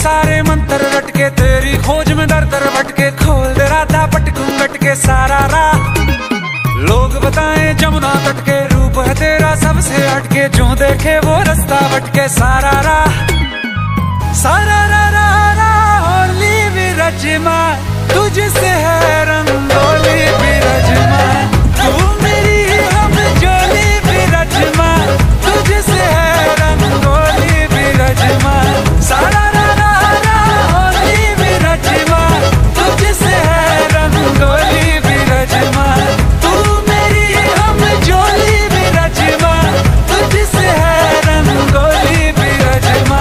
सारे मंत्र रटके, तेरी खोज में दर दर भटके, खोल दे राधा पटकूं गटके सारा राह। लोग बताएं जमुना तट के, रूप है तेरा सबसे हटके, जो देखे वो रास्ता भटके सारा राह। सारा रा रा रा होली विरजमा, तुझसे है रंगोली विरजमा, तू मेरी हम जोली विरजमा, तुझसे है रंगोली विरजमा। सारा रा रा रा होली विरजमा, तुझसे है रंगोली विरजमा, तू मेरी हम जोली विरजमा, तुझसे है रंगोली विरजमा।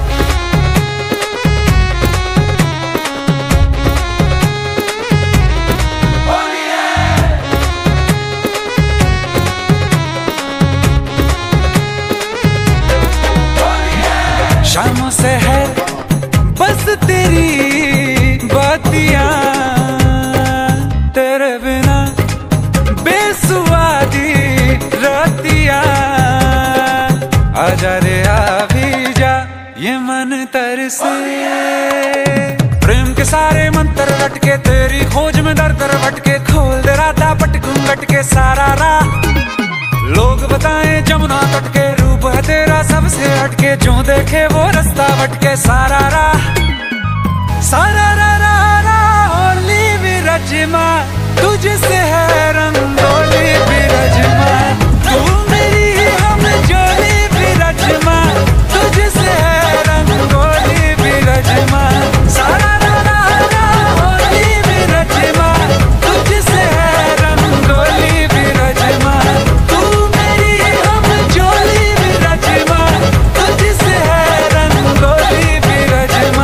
शामों से है बस तेरी बातियां, तेरे बिना बेसुआदी रातियां। आजा रे आ भी जा, ये मन तरसे। प्रेम के सारे मंत्र रटके, तेरी खोज में दर दर भटके, खोल दे राधा पटकूं गटके सारा राह। लोग बताएं जमुना तट के, रूप है तेरा सबसे हटके, जो देखे वो रास्ता भटके सारा राह। सारा रा रा रा होली विरजमा, तुझसे है रंगोली विरजमा, तू मेरी हम जोली विरजमा, तुझसे है रंगोली विरजमा। सारा रा रा रा होली विरजमा, तुझसे है रंगोली विरजमा, तू मेरी हम जोली विरजमा, तुझसे है rangoli विरजमा।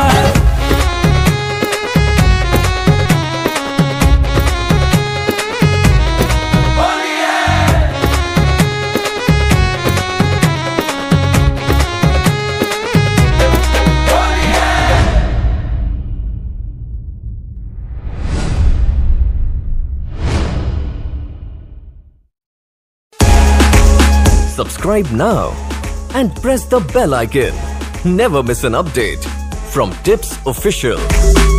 Subscribe now and press the bell icon. Never miss an update from Tips Official.